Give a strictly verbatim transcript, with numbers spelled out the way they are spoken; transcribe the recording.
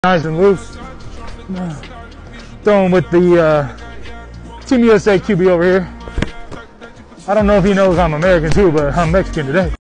Nice and loose. Throwing with the uh, Team U S A Q B over here. I don't know if he knows I'm American too, but I'm Mexican today.